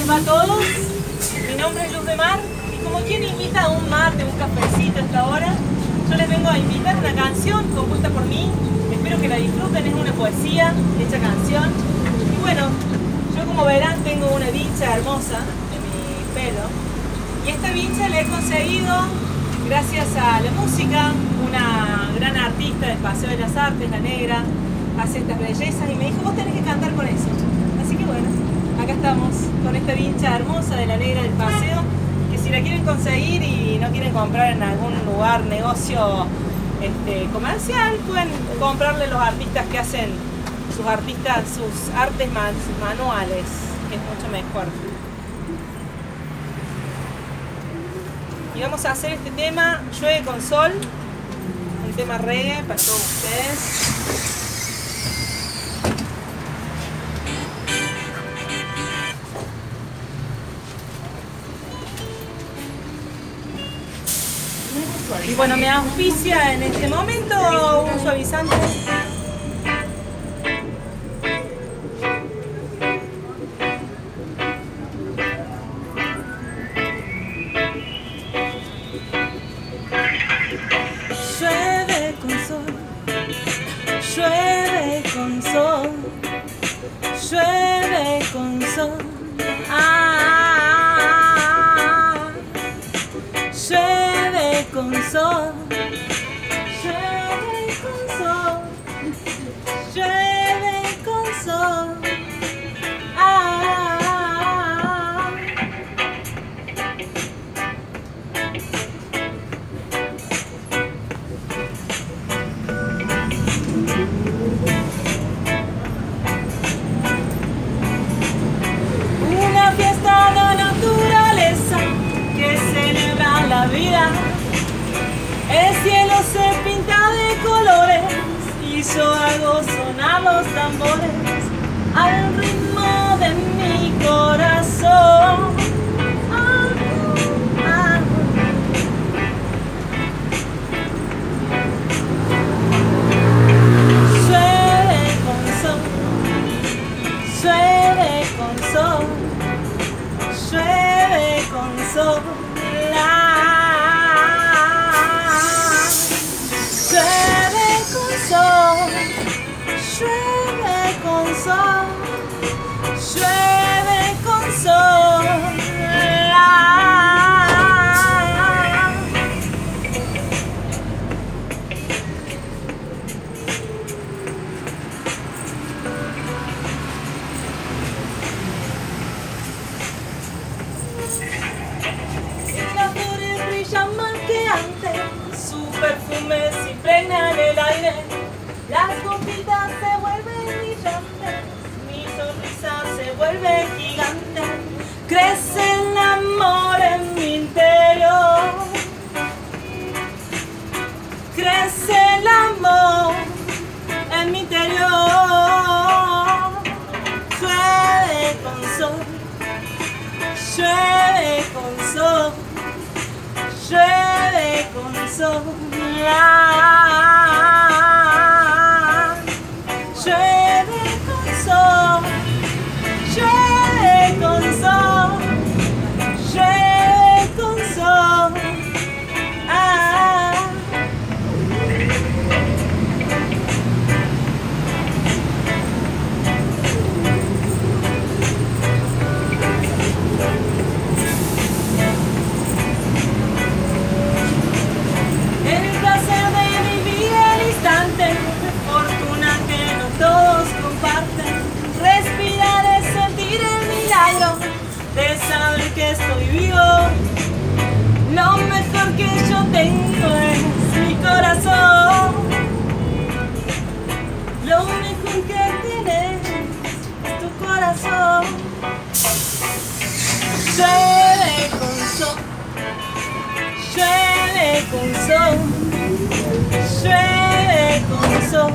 va a todos? Mi nombre es Luz de Mar y como quien invita a un mate, un cafecito a esta hora, yo les vengo a invitar una canción compuesta por mí. Espero que la disfruten, es una poesía hecha canción. Y bueno, yo como verán tengo una vincha hermosa en mi pelo y esta vincha la he conseguido gracias a la música. Una gran artista del Paseo de las Artes, la Negra, hace estas bellezas y me dijo, vos tenés que cantar con eso. Así que bueno, acá estamos con esta vincha hermosa de la Negra del Paseo, que si la quieren conseguir y no quieren comprar en algún lugar, negocio comercial, pueden comprarle a los artistas que hacen sus artes manuales, que es mucho mejor. Y vamos a hacer este tema, Llueve con Sol, un tema reggae para todos ustedes. Y bueno, me auspicia en este momento un suavizante. Llueve con sol, llueve con sol, llueve con sol. Llueve con sol, llueve con sol, llueve con sol. Una fiesta de naturaleza que celebra la vida. El cielo se pinta de colores y yo hago sonar los tambores al ritmo de mi corazón. Llueve con sol, llueve con sol, llueve con sol. Llueve con sol, llueve con sol, llueve con sol. Las flores brillan más que antes, su perfume se impregna en el aire, las gotitas se vuelven brillantes, mi sonrisa se vuelve gigante, crece el amor en mi interior, crece el amor en mi interior. Llueve con sol, llueve con sol, llueve con sol. Llueve con sol, llueve con sol, llueve con sol. Fortuna que no todos comparten, respirar es sentir el milagro de saber que estoy vivo. Lo mejor que yo tengo es mi corazón, lo mejor que tienes es tu corazón. Llueve con sol, llueve con sol, llueve con sol.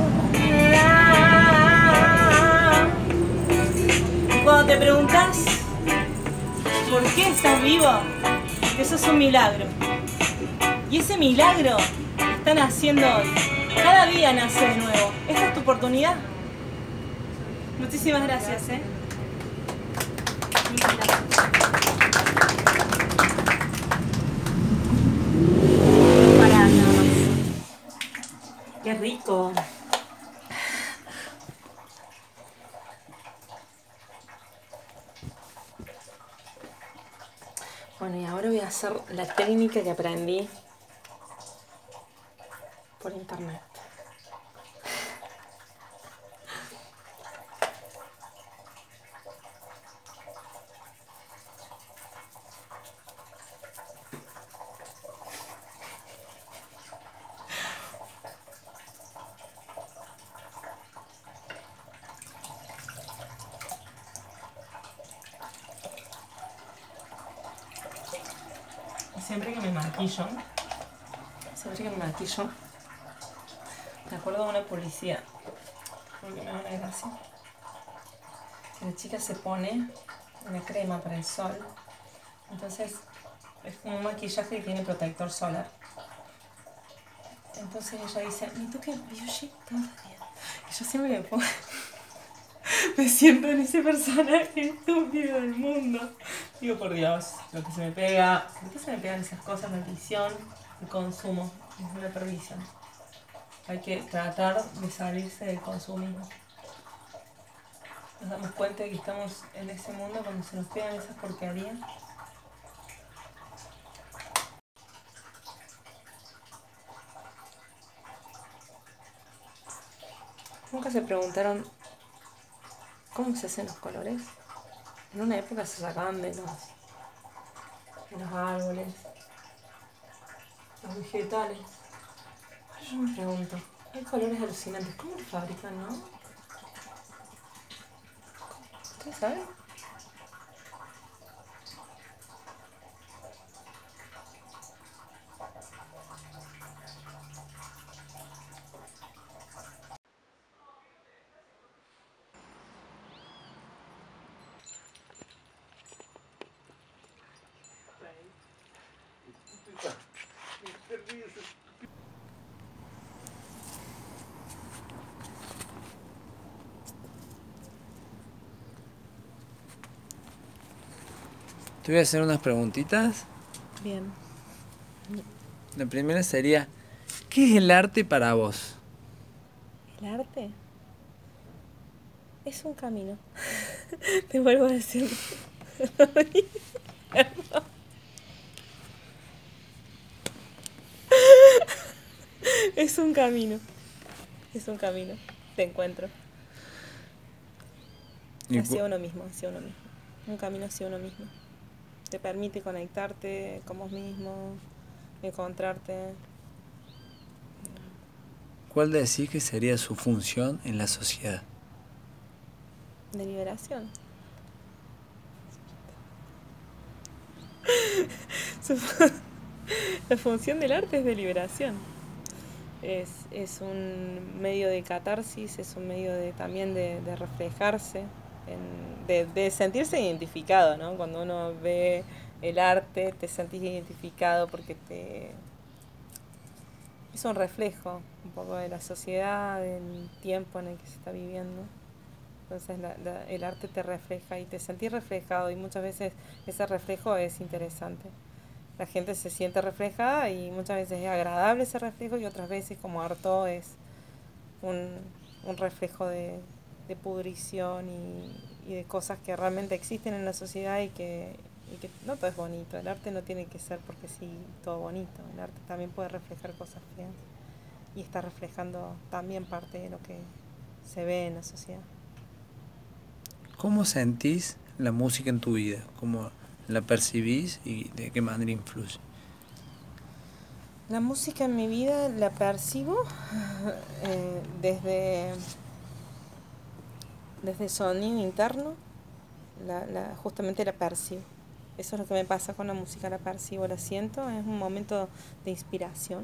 Y cuando te preguntas ¿por qué estás vivo? Eso es un milagro. Y ese milagro está naciendo hoy. Cada día nace de nuevo. Esta es tu oportunidad. Muchísimas gracias, Para nada más. Qué rico. Bueno, y ahora voy a hacer la técnica que aprendí por internet. Siempre que me maquillo, me acuerdo de una publicidad, porque me da una gracia. La chica se pone una crema para el sol, entonces es como un maquillaje que tiene protector solar. Entonces ella dice, me toca el beauty todo el día. Y yo siempre me pongo, me siento en ese personaje estúpido del mundo. Digo, por Dios, lo que se me pega, ¿por qué se me pegan esas cosas? La visión, el consumo, es una perdición. Hay que tratar de salirse del consumismo. Nos damos cuenta de que estamos en ese mundo cuando se nos pegan esas porquerías. ¿Nunca se preguntaron cómo se hacen los colores? En una época se sacaban de los árboles, los vegetales. Ahora yo me pregunto, hay colores alucinantes, ¿cómo los fabrican, no? ¿Ustedes saben? Te voy a hacer unas preguntitas. Bien. La primera sería, ¿qué es el arte para vos? ¿El arte? Es un camino. Te vuelvo a decir. Es un camino. Es un camino. Te encuentro. Hacia uno mismo, hacia uno mismo. Un camino hacia uno mismo. Te permite conectarte con vos mismo, encontrarte. ¿Cuál decís que sería su función en la sociedad? De liberación. La función del arte es de liberación. Es un medio de catarsis, es un medio también de reflejarse, de sentirse identificado, ¿no? Cuando uno ve el arte te sentís identificado porque es un reflejo un poco de la sociedad, del tiempo en el que se está viviendo. Entonces el arte te refleja y te sentís reflejado, y muchas veces ese reflejo es interesante. La gente se siente reflejada y muchas veces es agradable ese reflejo, y otras veces, como harto, es un reflejo de pudrición y de cosas que realmente existen en la sociedad y que no todo es bonito. El arte no tiene que ser porque sí todo bonito. El arte también puede reflejar cosas feas y está reflejando también parte de lo que se ve en la sociedad. ¿Cómo sentís la música en tu vida? ¿Cómo la percibís y de qué manera influye? La música en mi vida la percibo desde sonido interno, justamente la percibo. Eso es lo que me pasa con la música, la percibo, la siento, es un momento de inspiración.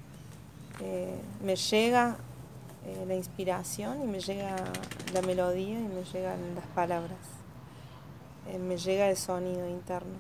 Me llega la inspiración y me llega la melodía y me llegan las palabras. Me llega el sonido interno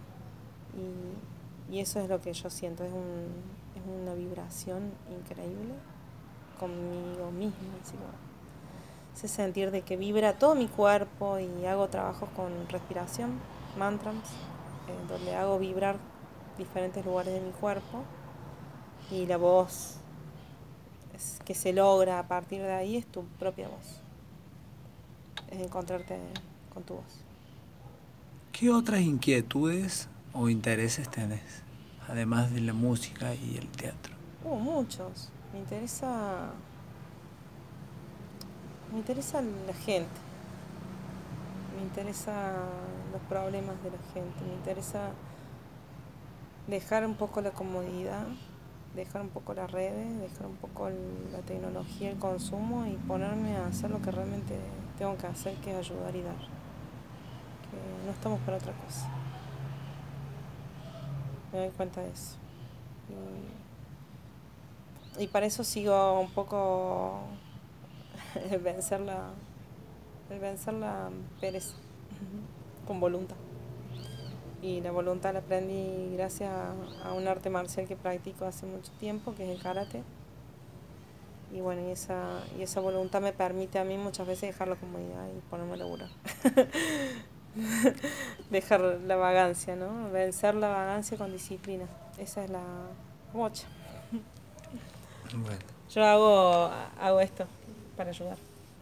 y eso es lo que yo siento, es una vibración increíble conmigo misma. Ese sentir de que vibra todo mi cuerpo, y hago trabajos con respiración, mantras, donde hago vibrar diferentes lugares de mi cuerpo, y la voz que se logra a partir de ahí es tu propia voz, es encontrarte con tu voz. ¿Qué otras inquietudes o intereses tenés, además de la música y el teatro? Muchos. Me interesa la gente, me interesan los problemas de la gente, me interesa dejar un poco la comodidad, dejar un poco las redes, dejar un poco la tecnología, el consumo, y ponerme a hacer lo que realmente tengo que hacer, que es ayudar y dar. Que no estamos para otra cosa. Me doy cuenta de eso. Y para eso sigo un poco el vencer la pereza con voluntad. Y la voluntad la aprendí gracias a un arte marcial que practico hace mucho tiempo, que es el karate. Y bueno, y esa voluntad me permite a mí muchas veces dejar la comodidad y ponerme a laburar. Dejar la vagancia, ¿no? Vencer la vagancia con disciplina. Esa es la mocha. Bueno. Yo hago esto para ayudar.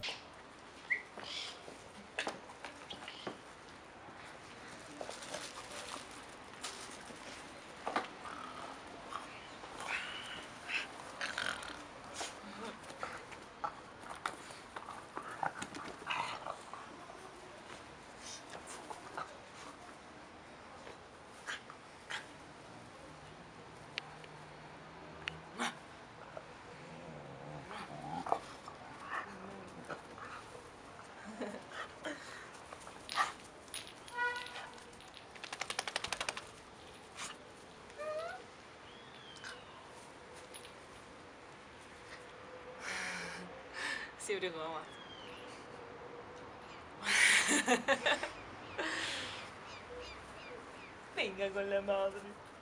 Siempre como más. Venga con la madre.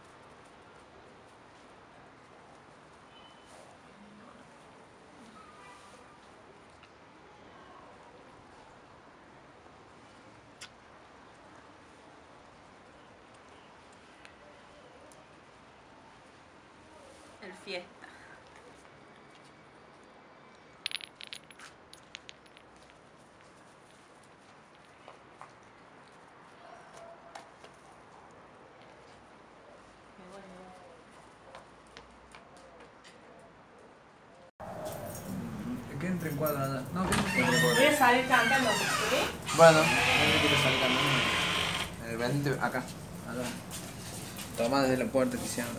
El fiesta. Que entre en cuadro allá. No, que entre en Voy a salir cantando, ¿sí? Bueno, no quiero salir cantando. Vente acá. Allá. Toma desde la puerta que se abre.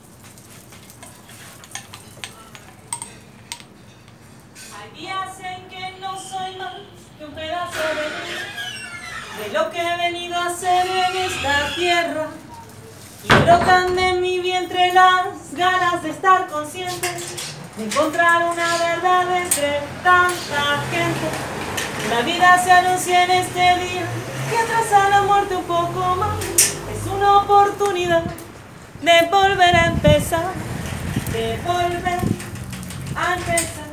Hay días en que no soy más que un pedazo de lo que he venido a hacer en esta tierra. Y brotan de mi vientre las ganas de estar consciente, de encontrar una verdad entre tanta gente. La vida se anuncia en este día que atrasa la muerte un poco más. Es una oportunidad de volver a empezar, de volver a empezar.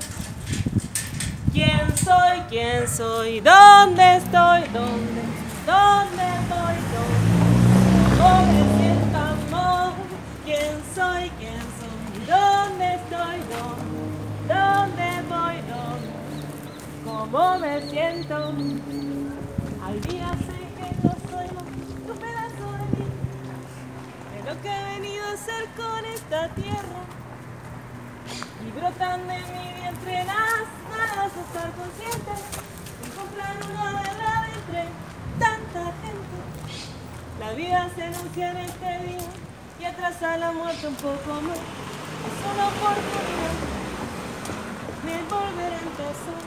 ¿Quién soy? ¿Dónde estoy? ¿Dónde voy? ¿Cómo me siento, amor? ¿Quién soy? ¿Dónde estoy? ¿Dónde voy? ¿Cómo me siento? Al día sé que no soy más que un pedazo de mí, de lo que he venido a hacer con esta tierra. Y brotan de mi vientre las ganas de estar consciente, de encontrar una verdad entre tanta gente. La vida se anuncia en este día y atrasa la muerte un poco más. Es una oportunidad de volver a empezar,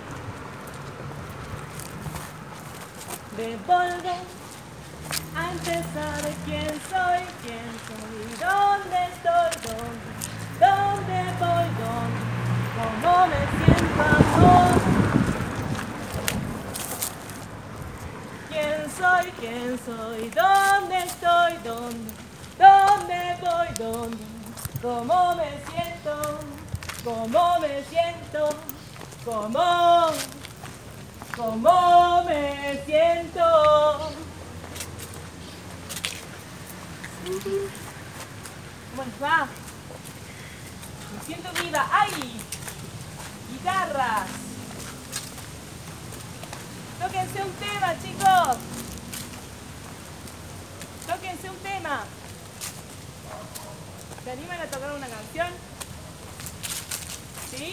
de volver a empezar. ¿Quién soy? ¿Dónde estoy? ¿Dónde voy? ¿Cómo me siento, amor? ¿Quién soy? ¿Dónde estoy? ¿Dónde voy? ¿Cómo me siento? ¿Cómo me siento? ¿Cómo me siento? ¿Cómo les va? Me siento viva. ¡Ay! Guitarras. Tóquense un tema, chicos. Tóquense un tema. ¿Se animan a tocar una canción? ¿Sí?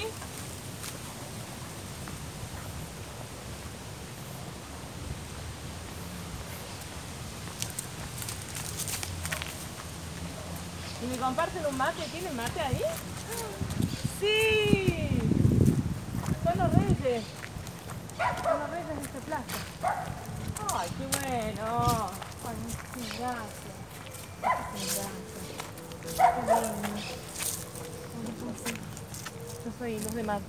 ¿Y me comparten un mate? ¿Tienen mate ahí? ¡Sí! Son los reyes. Son los reyes de esta plaza. ¡Ay, qué bueno! ¡Ay, muchas gracias! Muchas gracias. Qué lindo. Yo soy Luz de Mar.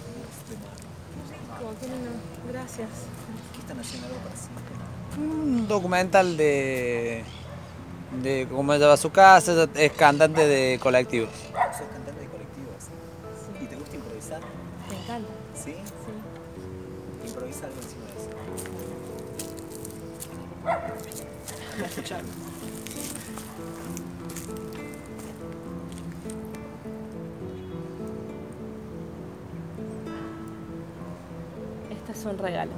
Qué lindo. Gracias. ¿Qué están haciendo algo parecido? Un documental de cómo lleva su casa, ella es cantante de colectivos. ¿Sos cantante de colectivos? Sí. ¿Y te gusta improvisar? Me encanta. ¿Sí? Sí. Improvisa algo encima de eso. Voy a escuchar. Este es un regalo.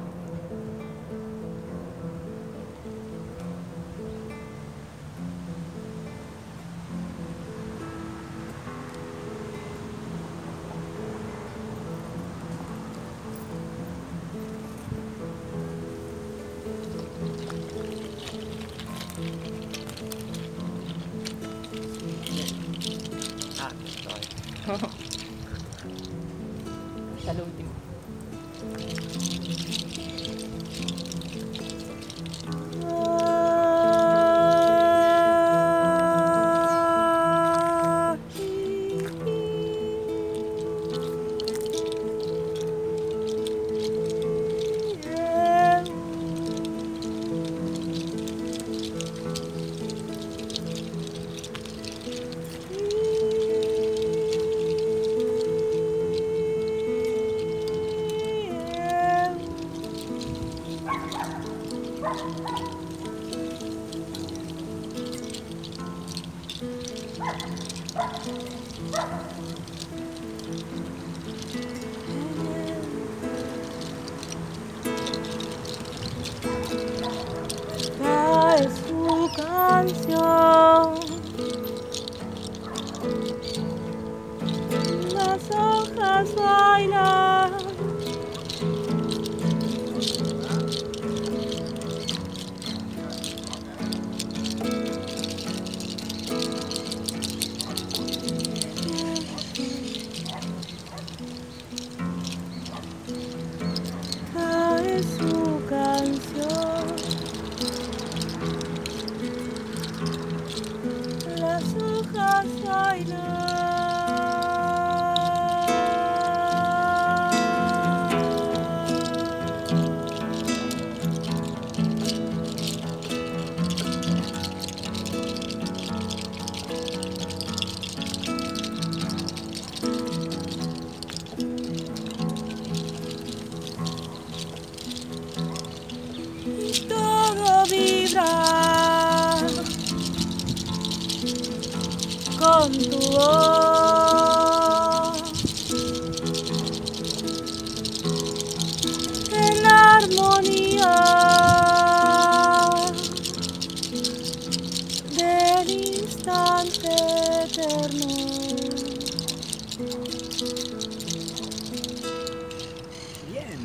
Ah, todavía. Hasta el último. Trae su canción, las hojas bailan, trae su canción. Las hojas y todo vibra con tu voz en la armonía del instante eterno. Bien.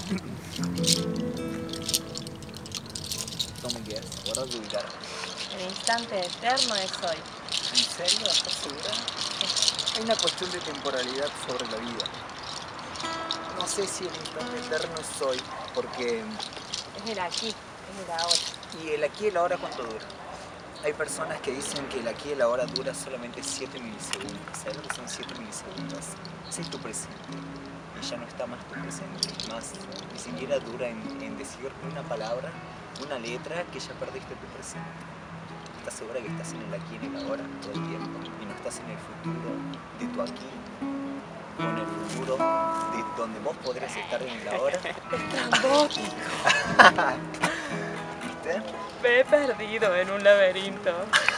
¿Cómo quieres? Guarda tu guitarra. El instante eterno es hoy. ¿En serio? ¿Estás segura? Hay una cuestión de temporalidad sobre la vida. No sé si el instante eterno es hoy, porque... Es el aquí, es el ahora. ¿Y el aquí y el ahora cuánto dura? Hay personas que dicen que el aquí y el ahora dura solamente 7 milisegundos. ¿Sabes lo que son 7 milisegundos? Ese es tu presente. Y ya no está más tu presente. Más, ni siquiera dura en decir una palabra, una letra, que ya perdiste tu presente. ¿Estás segura que estás en el aquí y en el ahora todo el tiempo? Y no estás en el futuro de tu aquí, o en el futuro de donde vos podrías estar en el ahora. Estrambótico. ¿Viste? ¿viste? Me he perdido en un laberinto.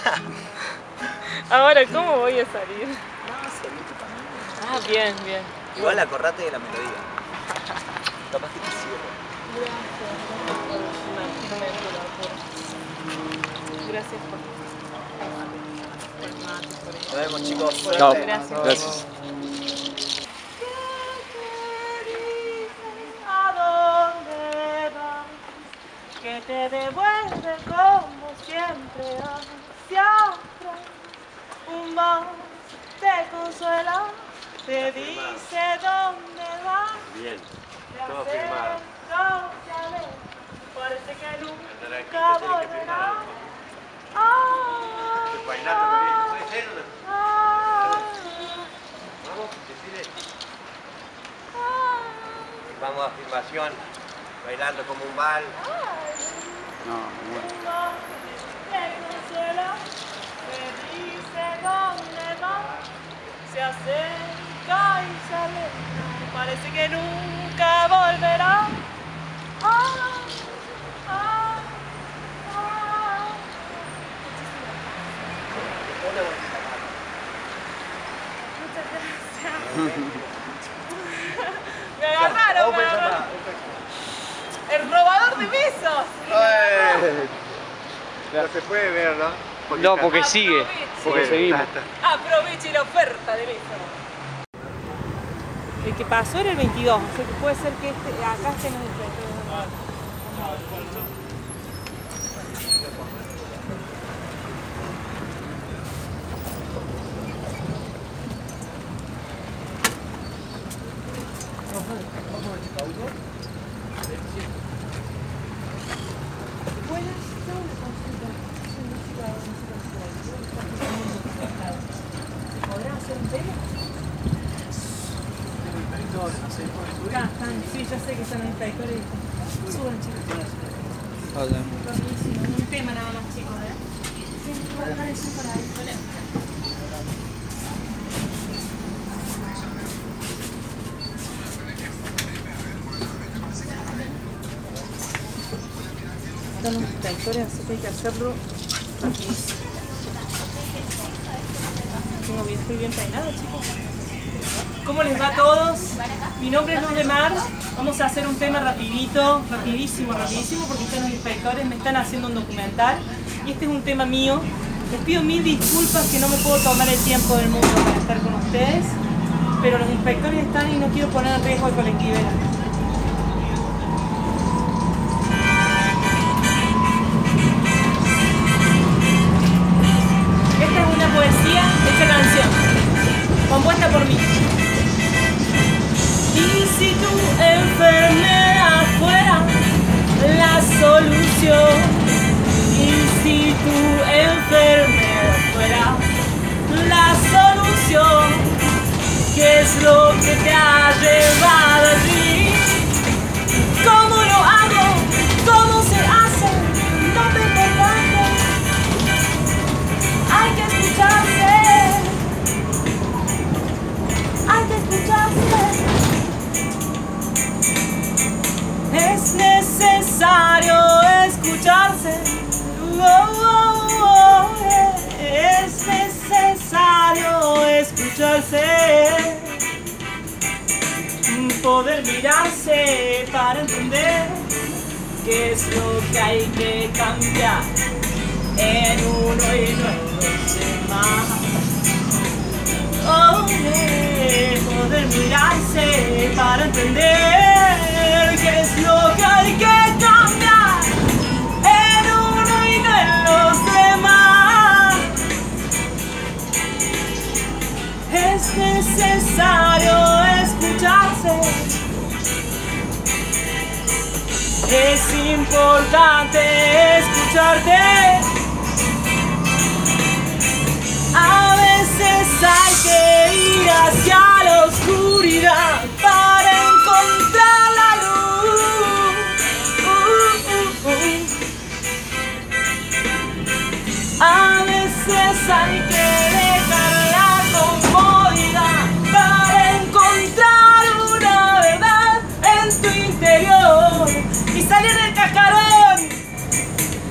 Ahora, ¿cómo voy a salir? No, seguí tu camino. Ah, bien, bien. Igual acordate de la melodía. Capaz que te cierro. Gracias por mate, por eso. Nos vemos, chicos. Chao. Suerte. Gracias. ¿A dónde vas? Que te devuelve como siempre hacia atrás. Un voz te consuela, te dice dónde vas. Bien, Te todo hace firmado. confiar, parece que El nunca anarquista tiene que volverá. firmar. Ah, El painato también. ¿Puede ser o no? ah, Vamos, decide. ah. Vamos a filmación, bailando como un bal. No, bueno. Te consuela, te dice dónde va, se acerca y se aleja, parece que nunca volverá. Ah, ah, ah. Muchas gracias. Me agarraron, me agarraron. El robador de besos. No se puede ver, ¿no? No, porque sigue. Porque seguimos. Aproveche la oferta de besos. El que pasó era el 22, o sea que puede ser que acá estén los diferentes. Sí, ya sé que están los inspectores. Suban, chicos. Buenísimo. Un tema nada más, chicos, ¿eh? Sí, aparecen por ahí. Están los inspectores, así que hay que hacerlo rapidísimo. Estoy bien peinada, chicos. ¿Cómo les va a todos? Mi nombre es Luz de Mar. Vamos a hacer un tema rapidito, rapidísimo, porque están los inspectores, me están haciendo un documental. Y este es un tema mío. Les pido mil disculpas que no me puedo tomar el tiempo del mundo para estar con ustedes. Pero los inspectores están y no quiero poner en riesgo al colectivero. Esta es una poesía hecha canción, compuesta por mí. Y si tu enfermedad fuera la solución, y si tu enfermedad fuera la solución, ¿qué es lo que te ha llevado allí? ¿Cómo lo hago? ¿Cómo se hace? ¿Dónde te encuentro? Hay que escucharse. Hay que escucharse. Es necesario escucharse. Es necesario escucharse. Poder mirarse para entender qué es lo que hay que cambiar en uno y no en los demás. Poder mirarse para entender qué es lo que hay que cambiar en uno y no en los demás. Es necesario escucharse. Es importante escucharte. A veces hay que ir hacia la oscuridad para encontrar la luz. A veces hay que dejar la comodidad para encontrar una verdad en tu interior y salir del cascarón.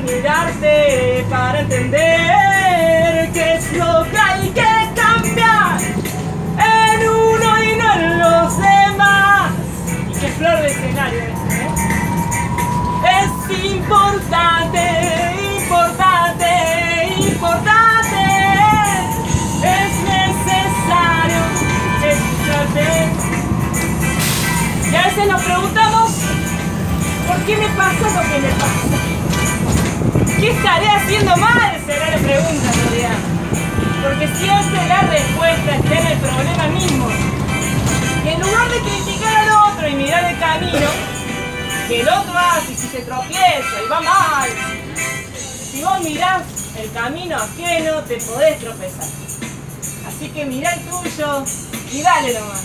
mirarte para entender qué es lo que hay que cambiar en uno y no en los demás. Y qué flor de escenario ese, ¿eh? Es importante, importante, importante. Es necesario escucharte. Y a veces nos preguntamos, ¿por qué me pasa lo que me pasa? ¿Qué estaré haciendo mal? Será la pregunta en realidad. Porque siempre la respuesta está en el problema mismo. Y en lugar de criticar al otro y mirar el camino que el otro hace, y si se tropieza y va mal, si vos mirás el camino ajeno, te podés tropezar. Así que mirá el tuyo y dale nomás.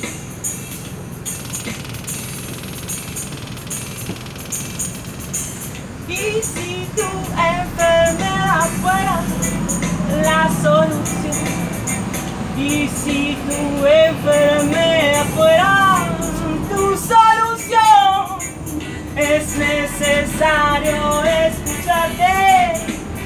Y si tu enfermedad fuera la solución, y si tu enfermedad fuera tu solución, es necesario escucharte.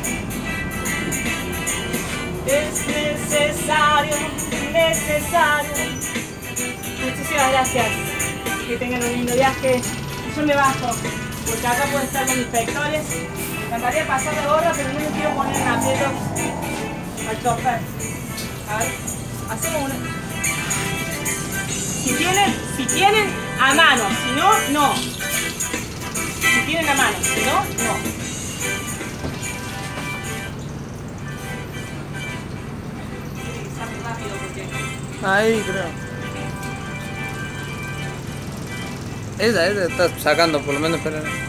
Es necesario, necesario. Muchísimas gracias. Que tengan un lindo viaje. Yo me bajo, porque acá pueden estar los inspectores. Me encantaría pasar la gorra, pero no me quiero poner en aprietos al chofer. A ver, hacemos una. Si tienen a mano, si no, no. Si tienen a mano, si no, no. Ahí creo. Esa está sacando por lo menos, pero no.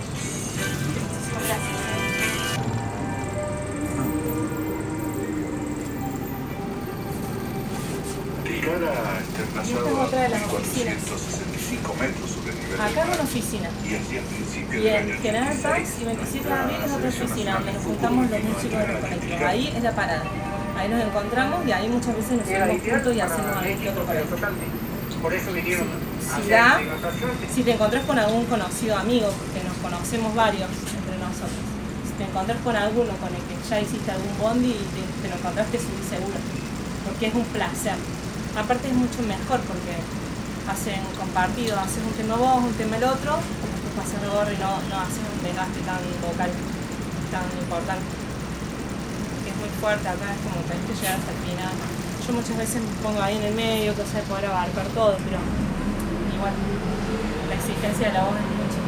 Esta es otra de las oficinas. Acá es una oficina. Y en General Paz y 27 de abril es otra oficina donde nos juntamos los músicos de los colectivos. Ahí es la parada. Ahí nos encontramos y ahí muchas veces nos subimos juntos y hacemos algún que otro colectivo. Si te encontrás con algún conocido amigo, porque nos conocemos varios entre nosotros, si te encontrás con alguno con el que ya hiciste algún bondi y te lo encontraste, subís seguro, porque es un placer. Aparte es mucho mejor porque hacen compartido, haces un tema vos, un tema el otro, después pasas el gorro y no haces un desgaste tan vocal, tan importante. Que es muy fuerte acá, es como que tenés que llegar hasta el final. Yo muchas veces me pongo ahí en el medio, cosa de poder abarcar todo, pero igual, la exigencia de la voz es mucho.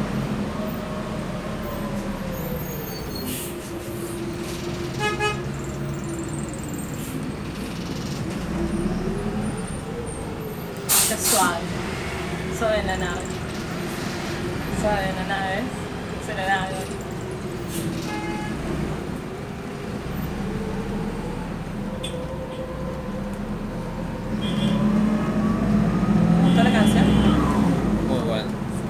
Está suave, suave en la nave. Suave en la nave, es la nave. ¿Gustó la canción? Muy bueno.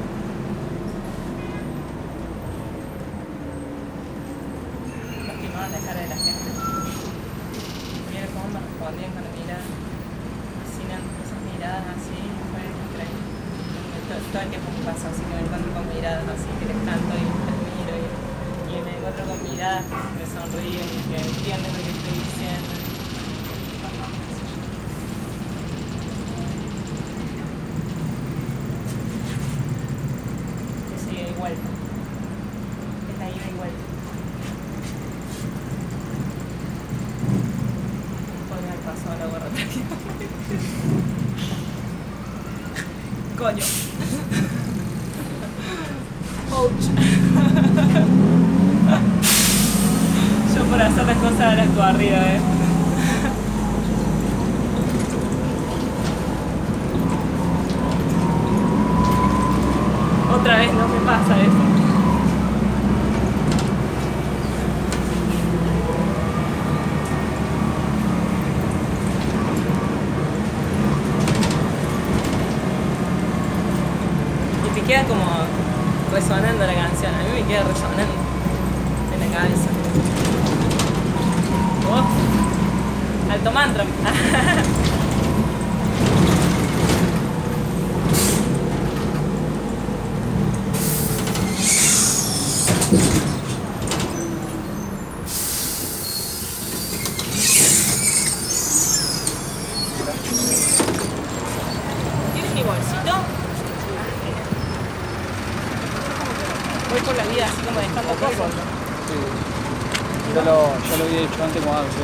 Lastimaban la cara de la gente. Mira cómo me respondían con la mirada. Fascinante, esas miradas así, fue increíble. Todo el tiempo me pasa así, que me encuentro con miradas así, que les canto y les miro y me encuentro con miradas que me sonríen y que entienden lo que estoy diciendo. Esa ida y vuelta. Es la ida y vuelta. Podría haber pasado la gorra tranquilamente. Coño. Ouch. Yo por hacer las cosas ahora estoy arriba, Otra vez no me pasa eso. Y te queda como resonando la canción. A mí me queda resonando en la cabeza. Oh, alto mantra. mi bolsito. Voy por la vida así como dejando cosas. Sí. Ya lo había hecho antes cuando